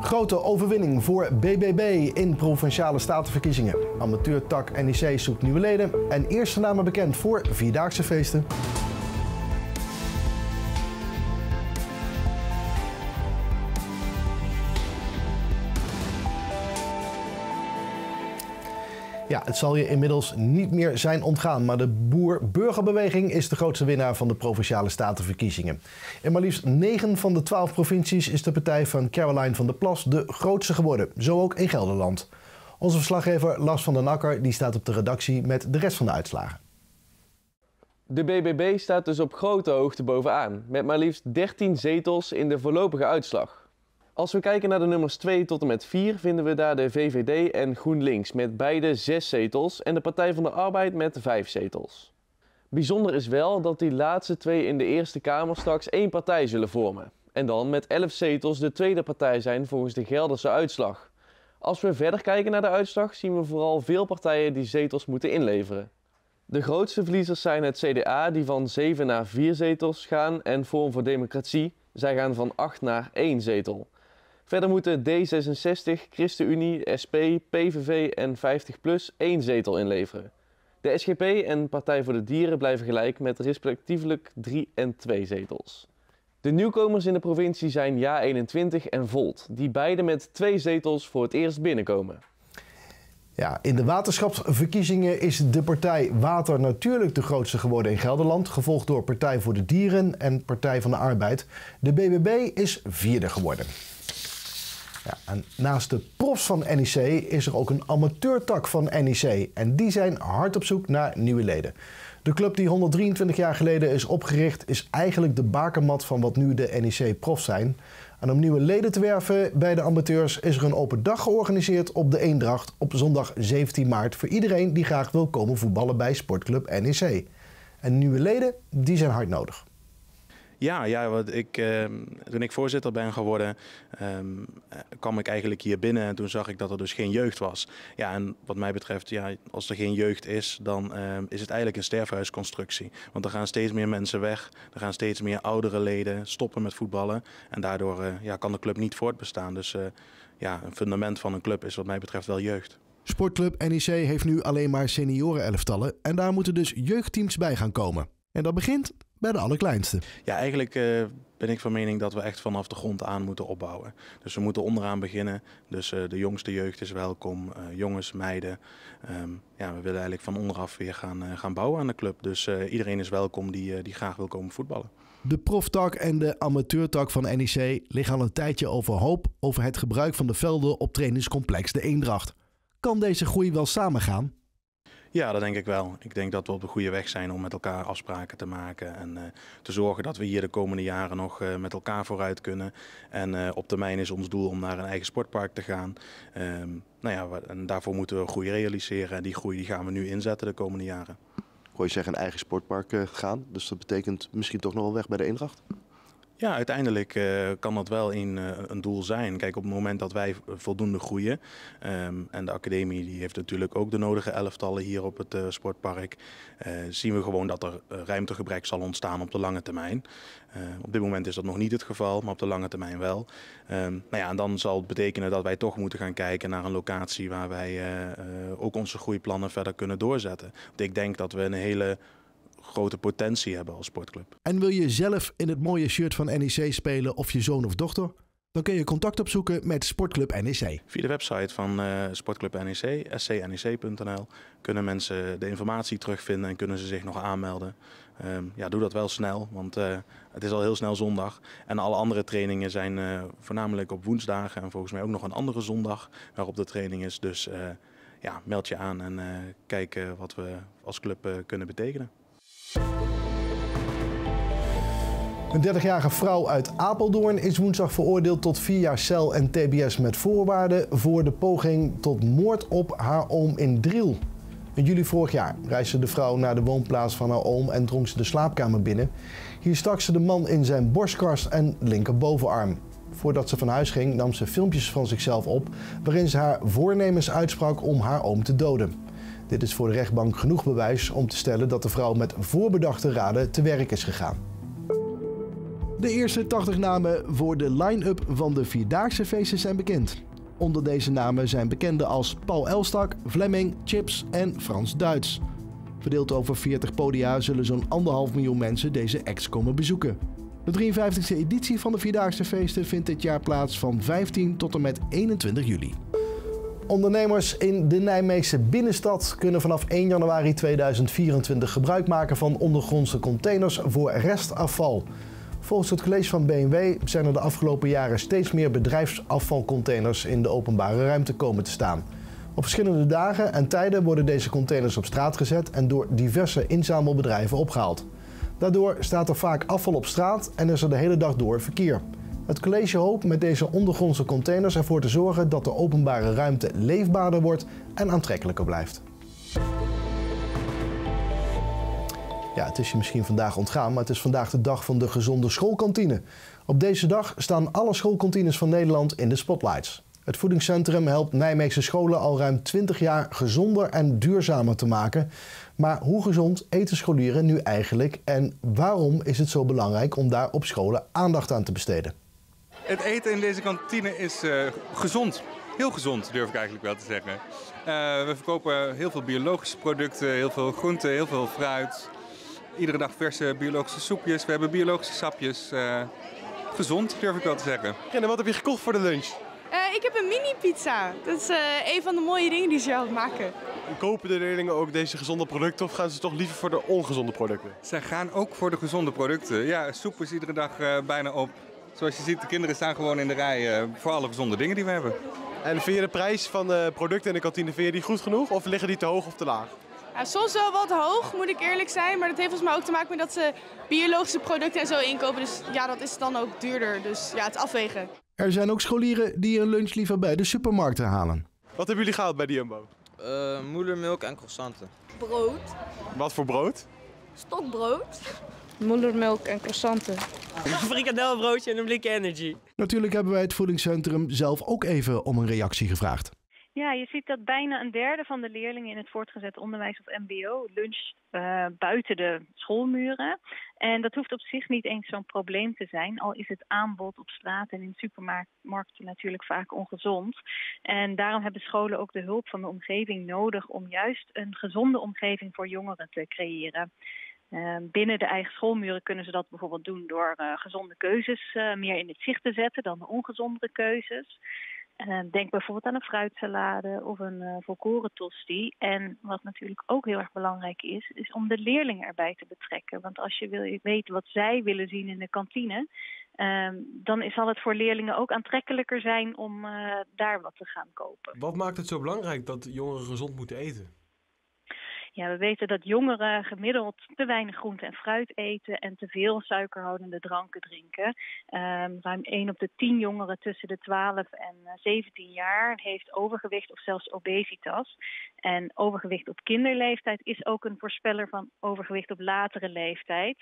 Grote overwinning voor BBB in Provinciale Statenverkiezingen. Amateurtak NEC zoekt nieuwe leden en eerste namen bekend voor Vierdaagse feesten. Ja, het zal je inmiddels niet meer zijn ontgaan, maar de Boer-Burgerbeweging is de grootste winnaar van de Provinciale Statenverkiezingen. In maar liefst 9 van de 12 provincies is de partij van Caroline van der Plas de grootste geworden, zo ook in Gelderland. Onze verslaggever Lars van den Akker die staat op de redactie met de rest van de uitslagen. De BBB staat dus op grote hoogte bovenaan, met maar liefst 13 zetels in de voorlopige uitslag. Als we kijken naar de nummers 2 tot en met 4 vinden we daar de VVD en GroenLinks met beide 6 zetels en de Partij van de Arbeid met 5 zetels. Bijzonder is wel dat die laatste 2 in de Eerste Kamer straks één partij zullen vormen. En dan met 11 zetels de tweede partij zijn volgens de Gelderse uitslag. Als we verder kijken naar de uitslag zien we vooral veel partijen die zetels moeten inleveren. De grootste verliezers zijn het CDA die van 7 naar 4 zetels gaan en Forum voor Democratie. Zij gaan van 8 naar 1 zetel. Verder moeten D66, ChristenUnie, SP, PVV en 50PLUS 1 zetel inleveren. De SGP en Partij voor de Dieren blijven gelijk met respectievelijk 3 en 2 zetels. De nieuwkomers in de provincie zijn JA21 en Volt, die beide met 2 zetels voor het eerst binnenkomen. Ja, in de waterschapsverkiezingen is de partij Water natuurlijk de grootste geworden in Gelderland, gevolgd door Partij voor de Dieren en Partij van de Arbeid. De BBB is 4e geworden. Ja, en naast de profs van NEC is er ook een amateurtak van NEC en die zijn hard op zoek naar nieuwe leden. De club die 123 jaar geleden is opgericht is eigenlijk de bakermat van wat nu de NEC-profs zijn. En om nieuwe leden te werven bij de amateurs is er een open dag georganiseerd op de Eendracht op zondag 17 maart voor iedereen die graag wil komen voetballen bij sportclub NEC. En nieuwe leden, die zijn hard nodig. Ja, toen ik voorzitter ben geworden, kwam ik eigenlijk hier binnen en toen zag ik dat er dus geen jeugd was. Ja, en wat mij betreft, ja, als er geen jeugd is, dan is het eigenlijk een sterfhuisconstructie. Want er gaan steeds meer mensen weg, er gaan steeds meer oudere leden stoppen met voetballen. En daardoor kan de club niet voortbestaan. Dus een fundament van een club is wat mij betreft wel jeugd. Sportclub NEC heeft nu alleen maar senioren-elftallen en daar moeten dus jeugdteams bij gaan komen. En dat begint bij de allerkleinste. Ja, eigenlijk ben ik van mening dat we echt vanaf de grond aan moeten opbouwen. Dus we moeten onderaan beginnen. Dus de jongste jeugd is welkom, jongens, meiden. We willen eigenlijk van onderaf weer gaan bouwen aan de club. Dus iedereen is welkom die graag wil komen voetballen. De proftak en de amateurtak van NEC liggen al een tijdje overhoop over het gebruik van de velden op trainingscomplex De Eendracht. Kan deze groei wel samengaan? Ja, dat denk ik wel. Ik denk dat we op de goede weg zijn om met elkaar afspraken te maken en te zorgen dat we hier de komende jaren nog met elkaar vooruit kunnen. En op termijn is ons doel om naar een eigen sportpark te gaan. En daarvoor moeten we groei realiseren en die groei die gaan we nu inzetten de komende jaren. Ik hoor je zeggen een eigen sportpark gaan, dus dat betekent misschien toch nog wel weg bij de Eendracht? Ja, uiteindelijk kan dat wel een doel zijn. Kijk, op het moment dat wij voldoende groeien, en de academie die heeft natuurlijk ook de nodige elftallen hier op het sportpark, zien we gewoon dat er ruimtegebrek zal ontstaan op de lange termijn. Op dit moment is dat nog niet het geval, maar op de lange termijn wel. En dan zal het betekenen dat wij toch moeten gaan kijken naar een locatie waar wij ook onze groeiplannen verder kunnen doorzetten. Want ik denk dat we een hele grote potentie hebben als sportclub. En wil je zelf in het mooie shirt van NEC spelen of je zoon of dochter? Dan kun je contact opzoeken met Sportclub NEC. Via de website van Sportclub NEC, scnec.nl, kunnen mensen de informatie terugvinden en kunnen ze zich nog aanmelden. Doe dat wel snel, want het is al heel snel zondag. En alle andere trainingen zijn voornamelijk op woensdagen en volgens mij ook nog een andere zondag waarop de training is. Dus meld je aan en kijk wat we als club kunnen betekenen. Een 30-jarige vrouw uit Apeldoorn is woensdag veroordeeld tot 4 jaar cel en tbs met voorwaarden voor de poging tot moord op haar oom in Driel. In juli vorig jaar reisde de vrouw naar de woonplaats van haar oom en drong ze de slaapkamer binnen. Hier stak ze de man in zijn borstkas en linkerbovenarm. Voordat ze van huis ging nam ze filmpjes van zichzelf op waarin ze haar voornemens uitsprak om haar oom te doden. Dit is voor de rechtbank genoeg bewijs om te stellen dat de vrouw met voorbedachte raden te werk is gegaan. De eerste 80 namen voor de line-up van de Vierdaagse feesten zijn bekend. Onder deze namen zijn bekenden als Paul Elstak, Flemming, Chips en Frans Duits. Verdeeld over 40 podia zullen zo'n 1,5 miljoen mensen deze acts komen bezoeken. De 53e editie van de Vierdaagse feesten vindt dit jaar plaats van 15 tot en met 21 juli. Ondernemers in de Nijmeegse binnenstad kunnen vanaf 1 januari 2024 gebruik maken van ondergrondse containers voor restafval. Volgens het college van BMW zijn er de afgelopen jaren steeds meer bedrijfsafvalcontainers in de openbare ruimte komen te staan. Op verschillende dagen en tijden worden deze containers op straat gezet en door diverse inzamelbedrijven opgehaald. Daardoor staat er vaak afval op straat en is er de hele dag door verkeer. Het college hoopt met deze ondergrondse containers ervoor te zorgen dat de openbare ruimte leefbaarder wordt en aantrekkelijker blijft. Ja, het is je misschien vandaag ontgaan, maar het is vandaag de dag van de gezonde schoolkantine. Op deze dag staan alle schoolkantines van Nederland in de spotlights. Het voedingscentrum helpt Nijmeegse scholen al ruim 20 jaar gezonder en duurzamer te maken. Maar hoe gezond eten scholieren nu eigenlijk en waarom is het zo belangrijk om daar op scholen aandacht aan te besteden? Het eten in deze kantine is gezond. Heel gezond, durf ik eigenlijk wel te zeggen. We verkopen heel veel biologische producten, heel veel groenten, heel veel fruit. Iedere dag verse biologische soepjes. We hebben biologische sapjes. Gezond, durf ik wel te zeggen. En wat heb je gekocht voor de lunch? Ik heb een mini pizza. Dat is een van de mooie dingen die ze zelf maken. Kopen de leerlingen ook deze gezonde producten of gaan ze toch liever voor de ongezonde producten? Zij gaan ook voor de gezonde producten. Ja, soep is iedere dag bijna op. Zoals je ziet, de kinderen staan gewoon in de rij voor alle gezonde dingen die we hebben. En vind je de prijs van de producten in de kantine vind je die goed genoeg of liggen die te hoog of te laag? Ja, soms wel wat hoog, moet ik eerlijk zijn. Maar dat heeft volgens mij ook te maken met dat ze biologische producten en zo inkopen. Dus ja, dat is dan ook duurder. Dus ja, het afwegen. Er zijn ook scholieren die hun lunch liever bij de supermarkten halen. Wat hebben jullie gehaald bij de Jumbo? Moedermelk en croissanten. Brood. Wat voor brood? Stokbrood. Moedermelk en croissanten. Een frikadelbroodje en een blik energy. Natuurlijk hebben wij het voedingscentrum zelf ook even om een reactie gevraagd. Ja, je ziet dat bijna een derde van de leerlingen in het voortgezet onderwijs of mbo luncht buiten de schoolmuren. En dat hoeft op zich niet eens zo'n probleem te zijn, al is het aanbod op straat en in supermarkten natuurlijk vaak ongezond. En daarom hebben scholen ook de hulp van de omgeving nodig om juist een gezonde omgeving voor jongeren te creëren. Binnen de eigen schoolmuren kunnen ze dat bijvoorbeeld doen door gezonde keuzes meer in het zicht te zetten dan de ongezondere keuzes. Denk bijvoorbeeld aan een fruitsalade of een volkoren tosti. En wat natuurlijk ook heel erg belangrijk is om de leerlingen erbij te betrekken. Want als je weet wat zij willen zien in de kantine, dan zal het voor leerlingen ook aantrekkelijker zijn om daar wat te gaan kopen. Wat maakt het zo belangrijk dat jongeren gezond moeten eten? Ja, we weten dat jongeren gemiddeld te weinig groente en fruit eten en te veel suikerhoudende dranken drinken. Ruim 1 op de 10 jongeren tussen de 12 en 17 jaar heeft overgewicht of zelfs obesitas. En overgewicht op kinderleeftijd is ook een voorspeller van overgewicht op latere leeftijd.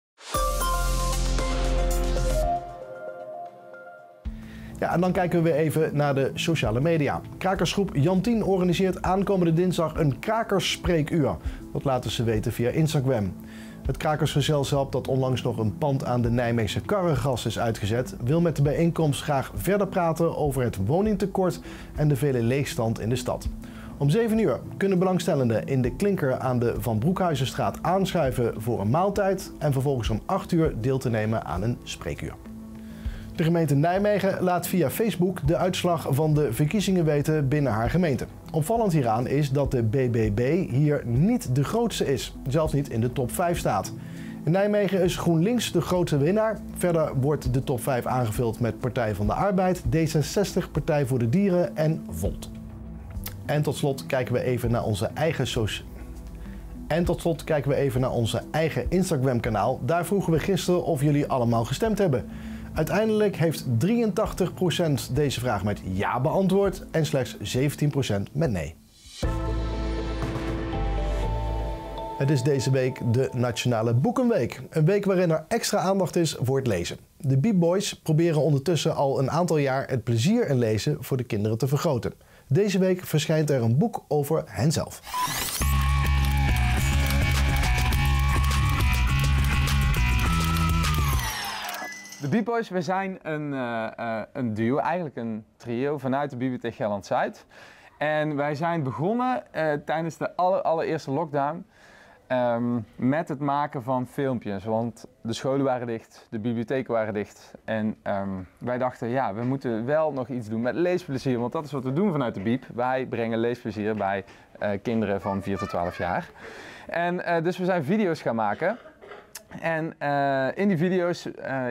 Ja, en dan kijken we weer even naar de sociale media. Krakersgroep Jantien organiseert aankomende dinsdag een krakersspreekuur. Dat laten ze weten via Instagram. Het krakersgezelschap, dat onlangs nog een pand aan de Nijmeegse Karregas is uitgezet, wil met de bijeenkomst graag verder praten over het woningtekort en de vele leegstand in de stad. Om 7 uur kunnen belangstellenden in de Klinker aan de Van Broekhuizenstraat aanschuiven voor een maaltijd en vervolgens om 8 uur deel te nemen aan een spreekuur. De gemeente Nijmegen laat via Facebook de uitslag van de verkiezingen weten binnen haar gemeente. Opvallend hieraan is dat de BBB hier niet de grootste is, zelfs niet in de top 5 staat. In Nijmegen is GroenLinks de grootste winnaar. Verder wordt de top 5 aangevuld met Partij van de Arbeid, D66, Partij voor de Dieren en Volt. En tot slot kijken we even naar onze eigen Instagram-kanaal. Daar vroegen we gisteren of jullie allemaal gestemd hebben. Uiteindelijk heeft 83% deze vraag met ja beantwoord en slechts 17% met nee. Het is deze week de Nationale Boekenweek. Een week waarin er extra aandacht is voor het lezen. De Beep Boys proberen ondertussen al een aantal jaar het plezier in lezen voor de kinderen te vergroten. Deze week verschijnt er een boek over henzelf. De Beep Boys, we zijn een duo, eigenlijk een trio vanuit de Bibliotheek Gelderland-Zuid. En wij zijn begonnen tijdens de allereerste lockdown met het maken van filmpjes. Want de scholen waren dicht, de bibliotheken waren dicht. En wij dachten, ja, we moeten wel nog iets doen met leesplezier. Want dat is wat we doen vanuit de Beep. Wij brengen leesplezier bij kinderen van 4 tot 12 jaar. En dus we zijn video's gaan maken. En in die video's,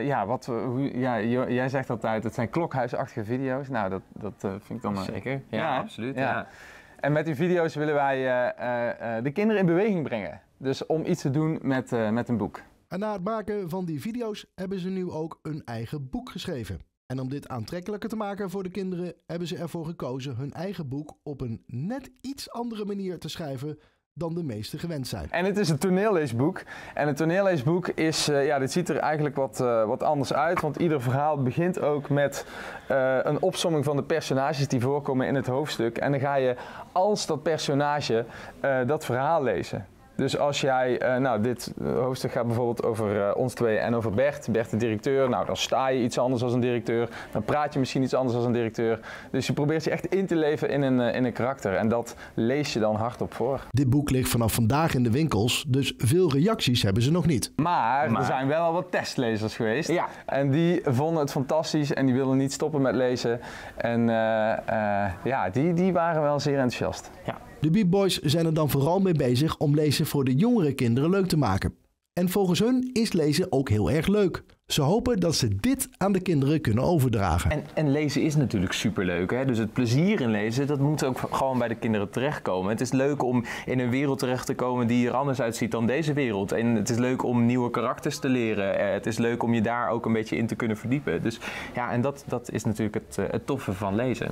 jij zegt altijd, het zijn klokhuisachtige video's. Nou, dat vind ik dan... Zeker, ja, absoluut. Ja. En met die video's willen wij de kinderen in beweging brengen. Dus om iets te doen met een boek. En na het maken van die video's hebben ze nu ook een eigen boek geschreven. En om dit aantrekkelijker te maken voor de kinderen hebben ze ervoor gekozen hun eigen boek op een net iets andere manier te schrijven dan de meesten gewend zijn. En het is een toneelleesboek. En een toneelleesboek is, dit ziet er eigenlijk wat anders uit. Want ieder verhaal begint ook met een opsomming van de personages die voorkomen in het hoofdstuk. En dan ga je als dat personage dat verhaal lezen. Dus als jij, dit hoofdstuk gaat bijvoorbeeld over ons twee en over Bert. Bert de directeur, nou dan sta je iets anders als een directeur. Dan praat je misschien iets anders als een directeur. Dus je probeert je echt in te leven in een karakter. En dat lees je dan hardop voor. Dit boek ligt vanaf vandaag in de winkels, dus veel reacties hebben ze nog niet. Maar er zijn wel al wat testlezers geweest. Ja. En die vonden het fantastisch en die wilden niet stoppen met lezen. En die waren wel zeer enthousiast. Ja. De Beep Boys zijn er dan vooral mee bezig om lezen voor de jongere kinderen leuk te maken. En volgens hun is lezen ook heel erg leuk. Ze hopen dat ze dit aan de kinderen kunnen overdragen. En lezen is natuurlijk superleuk, hè? Dus het plezier in lezen, dat moet ook gewoon bij de kinderen terechtkomen. Het is leuk om in een wereld terecht te komen die er anders uitziet dan deze wereld. En het is leuk om nieuwe karakters te leren. Het is leuk om je daar ook een beetje in te kunnen verdiepen. Dus ja, en dat is natuurlijk het toffe van lezen.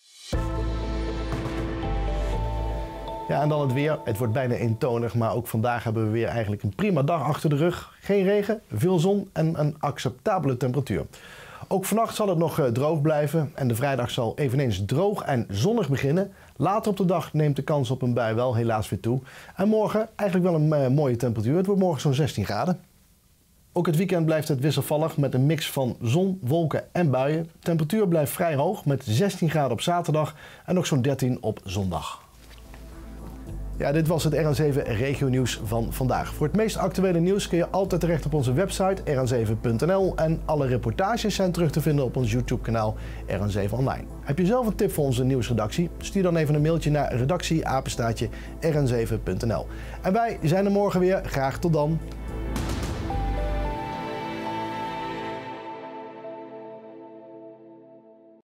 Ja, en dan het weer. Het wordt bijna eentonig, maar ook vandaag hebben we weer eigenlijk een prima dag achter de rug. Geen regen, veel zon en een acceptabele temperatuur. Ook vannacht zal het nog droog blijven en de vrijdag zal eveneens droog en zonnig beginnen. Later op de dag neemt de kans op een bui wel helaas weer toe. En morgen eigenlijk wel een mooie temperatuur. Het wordt morgen zo'n 16 graden. Ook het weekend blijft het wisselvallig met een mix van zon, wolken en buien. De temperatuur blijft vrij hoog met 16 graden op zaterdag en nog zo'n 13 op zondag. Ja, dit was het RN7 Regio Nieuws van vandaag. Voor het meest actuele nieuws kun je altijd terecht op onze website rn7.nl en alle reportages zijn terug te vinden op ons YouTube-kanaal RN7 Online. Heb je zelf een tip voor onze nieuwsredactie? Stuur dan even een mailtje naar redactie@rn7.nl. En wij zijn er morgen weer. Graag tot dan.